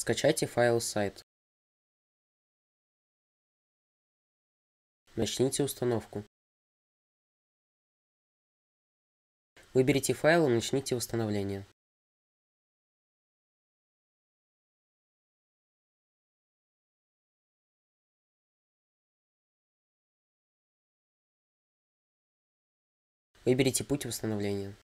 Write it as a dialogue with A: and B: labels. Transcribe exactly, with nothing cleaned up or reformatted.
A: Скачайте файл сайт. Начните установку. Выберите файл и начните восстановление. Выберите путь восстановления.